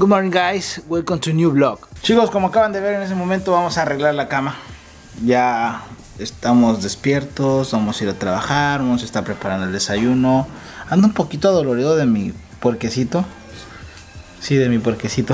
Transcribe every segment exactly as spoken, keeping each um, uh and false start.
Good morning guys, welcome to new vlog. Chicos, como acaban de ver, en ese momento vamos a arreglar la cama. Ya estamos despiertos, vamos a ir a trabajar, vamos a estar preparando el desayuno. Ando un poquito adolorido de mi puerquecito. Sí, de mi puerquecito.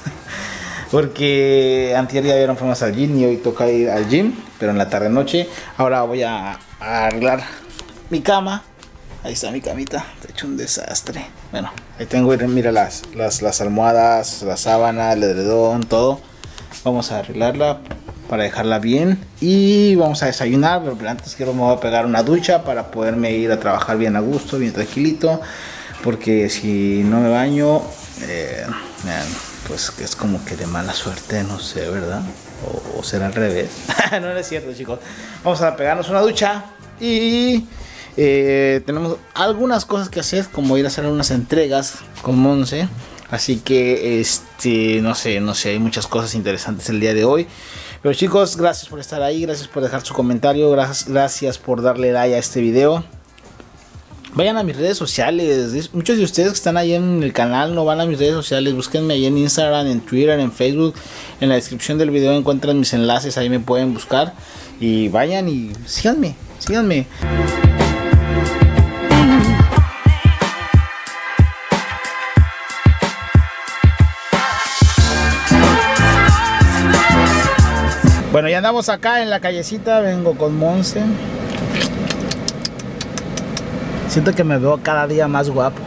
Porque antier ya vieron, fuimos al gym y hoy toca ir al gym, pero en la tarde noche. Ahora voy a, a arreglar mi cama. Ahí está mi camita, he hecho un desastre. Bueno, ahí tengo, mira las, las, las almohadas, la sábana, el edredón, todo. Vamos a arreglarla para dejarla bien. Y vamos a desayunar, pero antes quiero me voy a pegar una ducha para poderme ir a trabajar bien a gusto, bien tranquilito. Porque si no me baño, eh, pues que es como que de mala suerte, no sé, ¿verdad? O, o será al revés. No, no es cierto, chicos. Vamos a pegarnos una ducha y... Eh, tenemos algunas cosas que hacer, como ir a hacer unas entregas con Monse. Así que este no sé, no sé, hay muchas cosas interesantes el día de hoy. Pero chicos, gracias por estar ahí, gracias por dejar su comentario, gracias, gracias por darle like a este video. Vayan a mis redes sociales. Muchos de ustedes que están ahí en el canal no van a mis redes sociales. Búsquenme ahí en Instagram, en Twitter, en Facebook. En la descripción del video encuentran mis enlaces, ahí me pueden buscar. Y vayan y síganme, síganme. Bueno, ya andamos acá en la callecita, vengo con Monse. Siento que me veo cada día más guapo.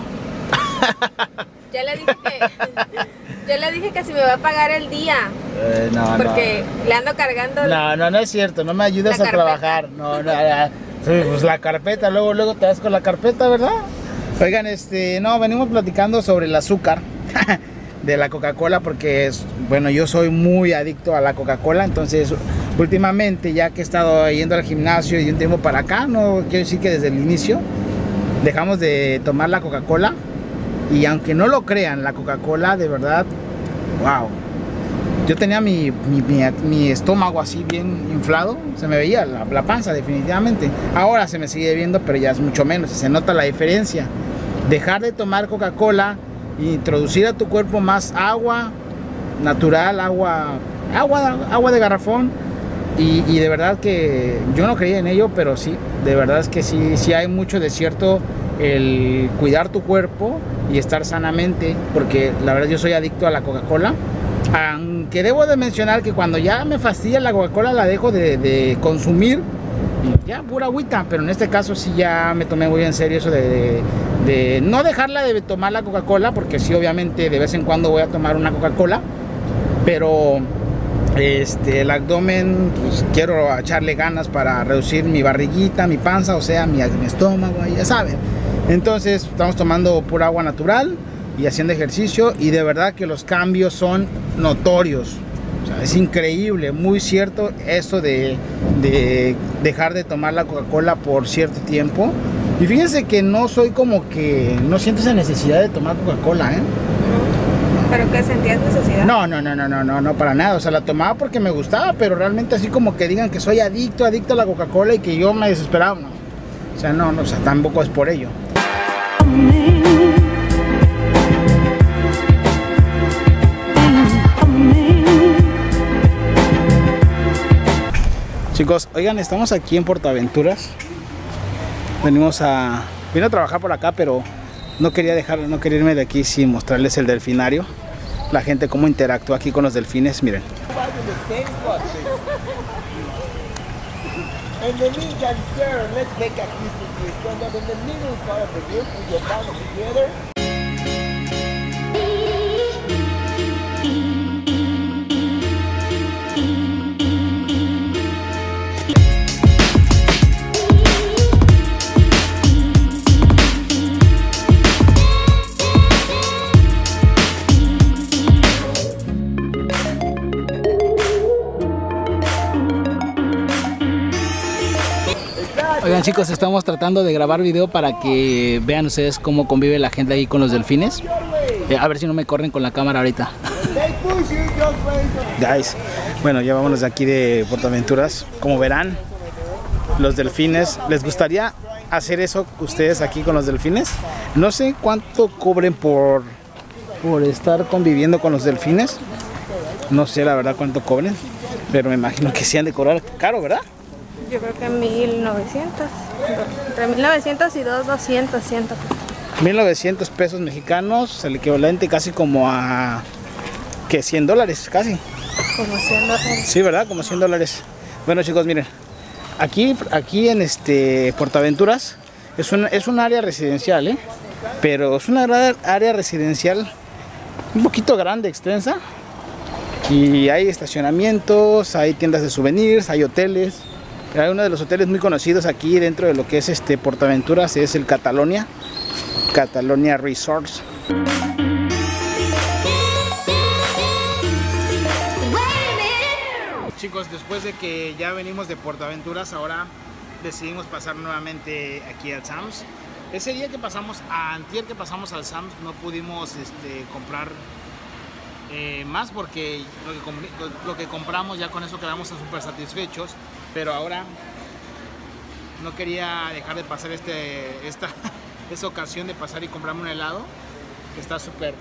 Ya le dije que yo le dije que si me va a pagar el día. Eh, no, porque no. le ando cargando. No, no, no es cierto, no me ayudas a trabajar. No, no, no. Sí, pues la carpeta, luego, luego te vas con la carpeta, ¿verdad? Oigan, este, no, venimos platicando sobre el azúcar de la Coca-Cola, porque es, bueno, yo soy muy adicto a la Coca-Cola. Entonces últimamente, ya que he estado yendo al gimnasio y de un tiempo para acá, no quiero decir que desde el inicio dejamos de tomar la Coca-Cola. Y aunque no lo crean, la Coca-Cola de verdad, wow, yo tenía mi, mi, mi, mi estómago así bien inflado, se me veía la, la panza definitivamente. Ahora se me sigue viendo, pero ya es mucho menos, se nota la diferencia. Dejar de tomar Coca-Cola, introducir a tu cuerpo más agua natural, agua, agua, agua de garrafón. Y, y de verdad que yo no creía en ello, pero sí, de verdad es que sí, sí hay mucho de cierto el cuidar tu cuerpo y estar sanamente, porque la verdad yo soy adicto a la Coca-Cola. Aunque debo de mencionar que cuando ya me fastidia la Coca-Cola la dejo de, de consumir y ya pura agüita, pero en este caso sí ya me tomé muy en serio eso de, de, de no dejarla de tomar la Coca-Cola, porque sí, obviamente de vez en cuando voy a tomar una Coca-Cola, pero este, el abdomen, pues quiero echarle ganas para reducir mi barriguita, mi panza, o sea, mi, mi estómago, ya saben. Entonces estamos tomando pura agua natural y haciendo ejercicio, y de verdad que los cambios son notorios. O sea, es increíble, muy cierto esto de, de dejar de tomar la Coca-Cola por cierto tiempo. Y fíjense que no soy como que no siento esa necesidad de tomar Coca-Cola, ¿eh? ¿Pero qué sentías necesidad? No, no, no, no, no, no, no, para nada. O sea, la tomaba porque me gustaba, pero realmente así como que digan que soy adicto, adicto a la Coca-Cola y que yo me desesperaba, no. O sea, no, no, o sea, tampoco es por ello. Chicos, oigan, estamos aquí en Portaventuras. Venimos a... Vine a trabajar por acá, pero no quería dejar, no quería irme de aquí sin mostrarles el delfinario. La gente cómo interactúa aquí con los delfines, miren. Oigan chicos, estamos tratando de grabar video para que vean ustedes cómo convive la gente ahí con los delfines. Eh, a ver si no me corren con la cámara ahorita. Guys, bueno, ya vámonos de aquí de Portaventuras. Como verán, los delfines, ¿les gustaría hacer eso ustedes aquí con los delfines? No sé cuánto cobren por por estar conviviendo con los delfines. No sé la verdad cuánto cobren, pero me imagino que sí han de cobrar caro, ¿verdad? Yo creo que mil novecientos. Entre mil novecientos y dos mil doscientos, ciento. mil novecientos pesos mexicanos, el equivalente casi como a... ¿qué? cien dólares, casi. Como cien dólares. Sí, ¿verdad? Como cien dólares. Bueno, chicos, miren. Aquí, aquí en este PortAventuras es un, es un área residencial, ¿eh? Pero es una área residencial un poquito grande, extensa. Y hay estacionamientos, hay tiendas de souvenirs, hay hoteles. Hay uno de los hoteles muy conocidos aquí dentro de lo que es este PortAventuras, es el Catalonia. Catalonia Resorts. Chicos, después de que ya venimos de PortAventuras, ahora decidimos pasar nuevamente aquí al Sam's. Ese día que pasamos, a antier que pasamos al Sam's, no pudimos este, comprar eh, más porque lo que, lo que compramos ya con eso quedamos súper satisfechos. Pero ahora no quería dejar de pasar este, esta, esta ocasión de pasar y comprarme un helado que está súper...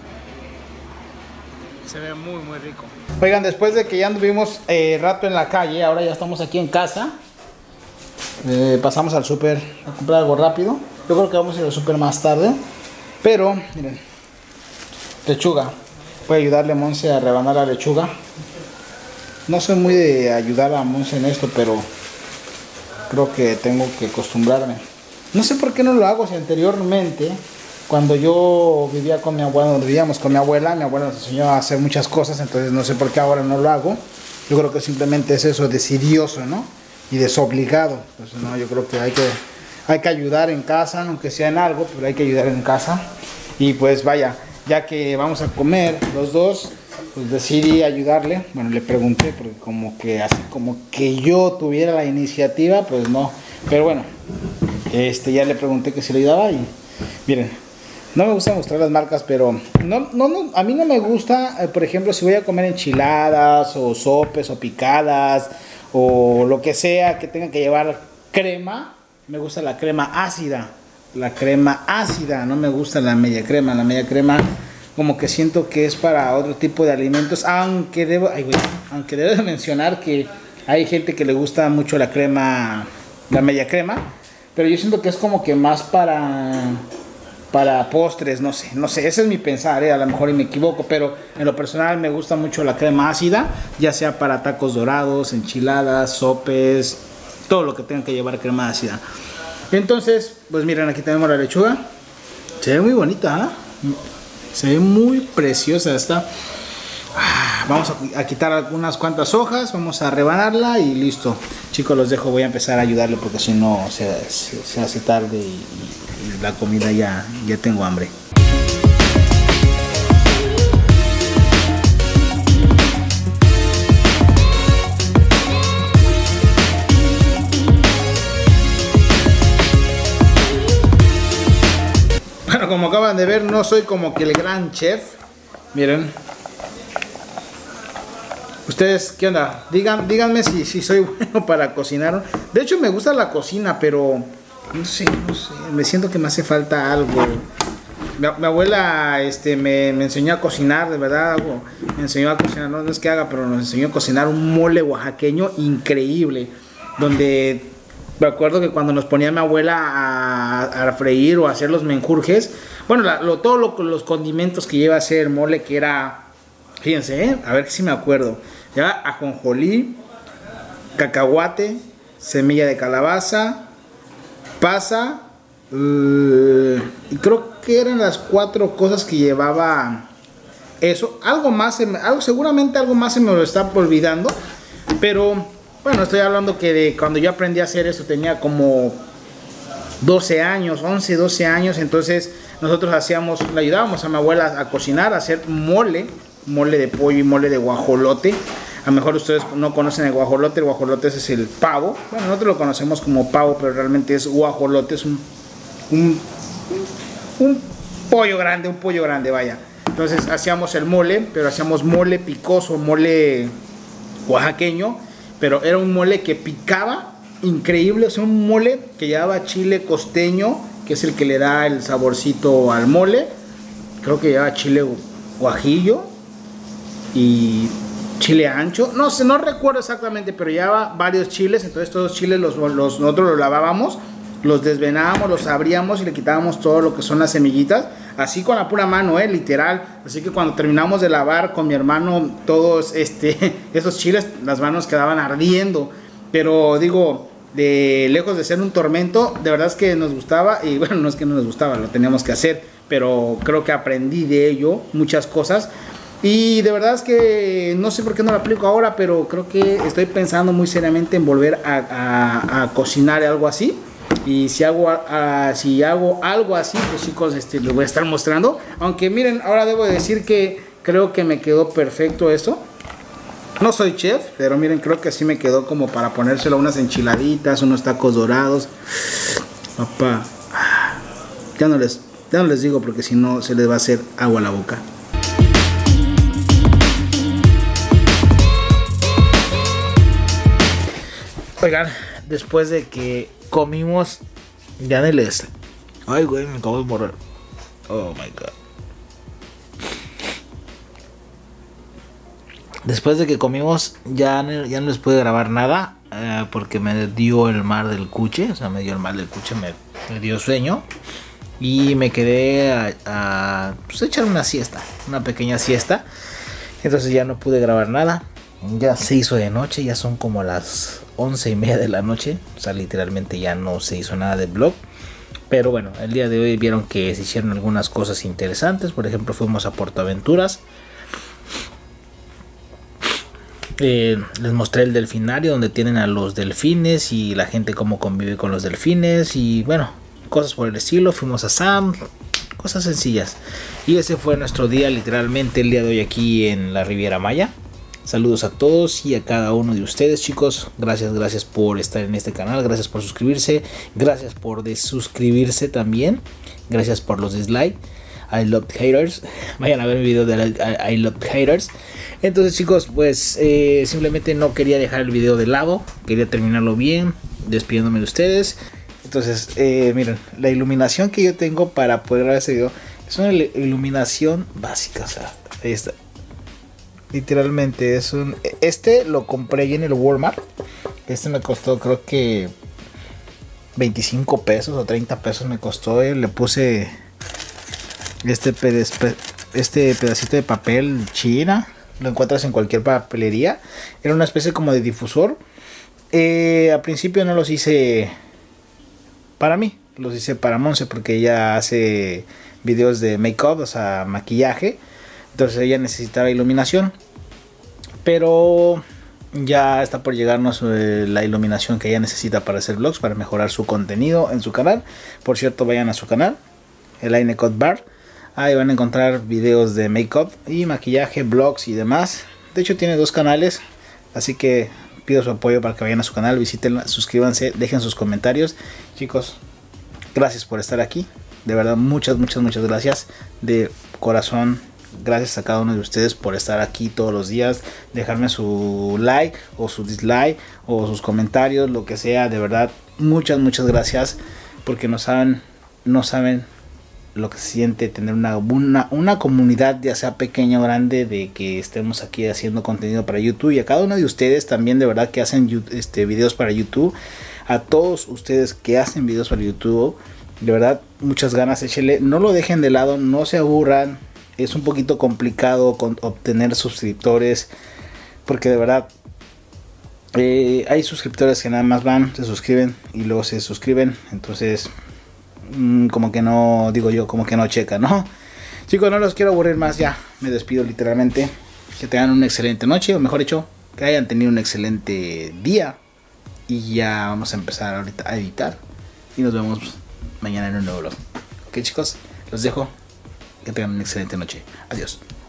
se ve muy muy rico. Oigan, después de que ya anduvimos eh, rato en la calle, ahora ya estamos aquí en casa. Eh, pasamos al súper a comprar algo rápido. Yo creo que vamos a ir al súper más tarde. Pero, miren, lechuga. Voy a ayudarle a Monse a rebanar la lechuga. No soy muy de ayudar a Monse en esto, pero creo que tengo que acostumbrarme. No sé por qué no lo hago, si anteriormente... Cuando yo vivía con mi abuela, donde vivíamos con mi abuela, mi abuela nos enseñó a hacer muchas cosas, entonces no sé por qué ahora no lo hago. Yo creo que simplemente es eso, decidioso, ¿no? Y desobligado. Entonces, no, yo creo que hay que, hay que ayudar en casa, aunque sea en algo, pero hay que ayudar en casa. Y pues vaya, ya que vamos a comer los dos, pues decidí ayudarle. Bueno, le pregunté, porque como que así como que yo tuviera la iniciativa, pues no. Pero bueno, este, ya le pregunté que si le ayudaba y miren. No me gusta mostrar las marcas, pero no, no, no, a mí no me gusta, eh, por ejemplo, si voy a comer enchiladas o sopes o picadas o lo que sea que tenga que llevar crema, me gusta la crema ácida, la crema ácida, no me gusta la media crema, la media crema como que siento que es para otro tipo de alimentos, aunque debo, ay, güey, aunque debo de mencionar que hay gente que le gusta mucho la crema, la media crema, pero yo siento que es como que más para... para postres, no sé, no sé, ese es mi pensar, ¿eh? A lo mejor y me equivoco, pero en lo personal me gusta mucho la crema ácida, ya sea para tacos dorados, enchiladas, sopes, todo lo que tenga que llevar crema ácida. Entonces, pues miren, aquí tenemos la lechuga, se ve muy bonita, ¿eh? Se ve muy preciosa esta. Ah, vamos a, a quitar algunas cuantas hojas, vamos a rebanarla y listo. Chicos, los dejo, voy a empezar a ayudarle porque si no se, se, se hace tarde y, y la comida ya, ya tengo hambre. Bueno, como acaban de ver, no soy como que el gran chef. Miren. Ustedes, ¿qué onda? Digan, díganme si, si soy bueno para cocinar. De hecho, me gusta la cocina, pero... No sé, no sé, me siento que me hace falta algo. Mi, mi abuela este, me, me enseñó a cocinar, de verdad, algo, me enseñó a cocinar, no, no es que haga, pero nos enseñó a cocinar un mole oaxaqueño increíble, donde me acuerdo que cuando nos ponía mi abuela a, a freír o a hacer los menjurjes, bueno, la, lo, todos lo, los condimentos que lleva a hacer mole, que era, fíjense, ¿eh? A ver si me acuerdo, ya ajonjolí, cacahuate, semilla de calabaza, pasa, uh, y creo que eran las cuatro cosas que llevaba eso. Algo más, se me, algo, seguramente algo más se me lo está olvidando, pero bueno, estoy hablando que de cuando yo aprendí a hacer eso tenía como doce años, once, doce años, entonces nosotros hacíamos, le ayudábamos a mi abuela a cocinar, a hacer mole, mole de pollo y mole de guajolote. A lo mejor ustedes no conocen el guajolote, el guajolote es el pavo. Bueno, nosotros lo conocemos como pavo, pero realmente es guajolote, es un, un, un pollo grande, un pollo grande, vaya. Entonces hacíamos el mole, pero hacíamos mole picoso, mole oaxaqueño, pero era un mole que picaba increíble, o sea, un mole que llevaba chile costeño, que es el que le da el saborcito al mole. Creo que llevaba chile guajillo y chile ancho. No sé, no recuerdo exactamente, pero llevaba varios chiles. Entonces todos los chiles los, los, nosotros los lavábamos, los desvenábamos, los abríamos y le quitábamos todo lo que son las semillitas. Así con la pura mano, eh, literal. Así que cuando terminamos de lavar con mi hermano todos este, esos chiles, las manos quedaban ardiendo. Pero digo, de lejos de ser un tormento, de verdad es que nos gustaba. Y bueno, no es que no nos gustaba, lo teníamos que hacer. Pero creo que aprendí de ello muchas cosas. Y de verdad es que no sé por qué no lo aplico ahora, pero creo que estoy pensando muy seriamente en volver a, a, a cocinar algo así. Y si hago, uh, si hago algo así, pues chicos, este, les voy a estar mostrando. Aunque miren, ahora debo decir que creo que me quedó perfecto esto. No soy chef, pero miren, creo que así me quedó como para ponérselo a unas enchiladitas, unos tacos dorados. Papá, ya no les, ya no les digo porque si no se les va a hacer agua a la boca. Oigan, después de que comimos ya en el este. Ay, güey, me acabo de morir. Oh my god. Después de que comimos ya no, ya no les pude grabar nada. Eh, porque me dio el mar del cuche. O sea, me dio el mar del cuche. Me, me dio sueño. Y me quedé a, a pues, echar una siesta. Una pequeña siesta. Entonces ya no pude grabar nada. Ya se hizo de noche. Ya son como las once y media de la noche. O sea, literalmente ya no se hizo nada de vlog. Pero bueno, el día de hoy vieron que se hicieron algunas cosas interesantes. Por ejemplo, fuimos a Puerto Aventuras. Eh, les mostré el delfinario donde tienen a los delfines y la gente cómo convive con los delfines. Y bueno, cosas por el estilo. Fuimos a Sam. Cosas sencillas. Y ese fue nuestro día, literalmente el día de hoy aquí en la Riviera Maya. Saludos a todos y a cada uno de ustedes, chicos. Gracias, gracias por estar en este canal. Gracias por suscribirse. Gracias por desuscribirse también. Gracias por los dislikes. I love haters. Vayan a ver mi video de I love haters. Entonces, chicos, pues eh, simplemente no quería dejar el video de lado. Quería terminarlo bien, despidiéndome de ustedes. Entonces, eh, miren, la iluminación que yo tengo para poder grabar este video es una iluminación básica. O sea, ahí está. Literalmente es un... Este lo compré en el Walmart. Este me costó creo que veinticinco pesos o treinta pesos me costó. Eh. Le puse este, pedespe... este pedacito de papel china. Lo encuentras en cualquier papelería. Era una especie como de difusor. Eh, al principio no los hice para mí. Los hice para Monse porque ella hace videos de make-up, o sea, maquillaje. Entonces ella necesitaba iluminación. Pero ya está por llegarnos eh, la iluminación que ella necesita para hacer vlogs, para mejorar su contenido en su canal. Por cierto, vayan a su canal, el Ainecut Bar. Ahí van a encontrar videos de make-up y maquillaje, vlogs y demás. De hecho tiene dos canales, así que pido su apoyo para que vayan a su canal, visítenla, suscríbanse, dejen sus comentarios. Chicos, gracias por estar aquí. De verdad, muchas, muchas, muchas gracias de corazón. Gracias a cada uno de ustedes por estar aquí todos los días, dejarme su like o su dislike o sus comentarios, lo que sea. De verdad, muchas, muchas gracias, porque no saben, no saben lo que se siente tener una, una, una comunidad, ya sea pequeña o grande, de que estemos aquí haciendo contenido para YouTube. Y a cada uno de ustedes también, de verdad, que hacen este, videos para YouTube. A todos ustedes que hacen videos para YouTube, de verdad, muchas ganas, échele, no lo dejen de lado, no se aburran. Es un poquito complicado con obtener suscriptores, porque de verdad eh, hay suscriptores que nada más van, se suscriben y luego se suscriben. Entonces mmm, como que no, digo yo, como que no checa, ¿no? Chicos, no los quiero aburrir más, ya me despido literalmente. Que tengan una excelente noche, o mejor dicho, que hayan tenido un excelente día. Y ya vamos a empezar ahorita a editar y nos vemos mañana en un nuevo vlog. Ok, chicos, los dejo. Que tengan una excelente noche. Adiós.